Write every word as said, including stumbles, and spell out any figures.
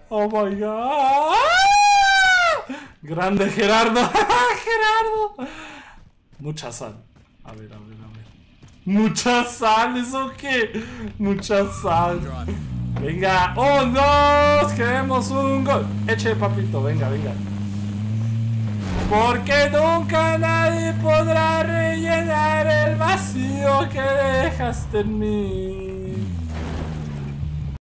Oh my god. Grande Gerardo. Gerardo. Mucha sal. A ver, a ver, a ver. Mucha sal, ¿eso qué? Mucha sal. Venga, un, dos, queremos un gol. Eche, papito, venga, venga. Porque nunca nadie podrá rellenar el vacío que dejaste en mí.